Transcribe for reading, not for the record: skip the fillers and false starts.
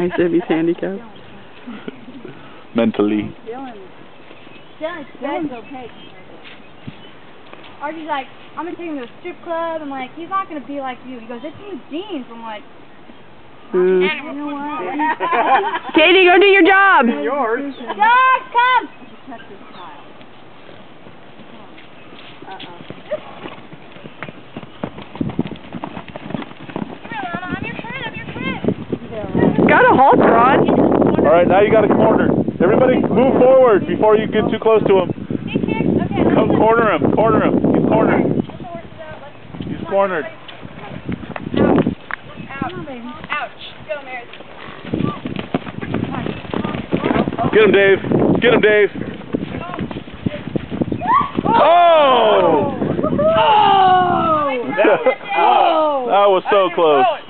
Nice if he's handicapped. Mentally. Dylan's okay. Archie's like, I'm gonna take him to a strip club. I'm like, he's not gonna be like you. He goes, it's in the jeans. I'm like, you know what? Katie, go do your job. Yours. Josh, come! Got a halter on. Alright, now you got a corner. Everybody move forward before you get too close to him. Come corner him. Corner him. He's cornered. He's cornered. Get him, Dave. Get him, Dave. Oh! That was so close.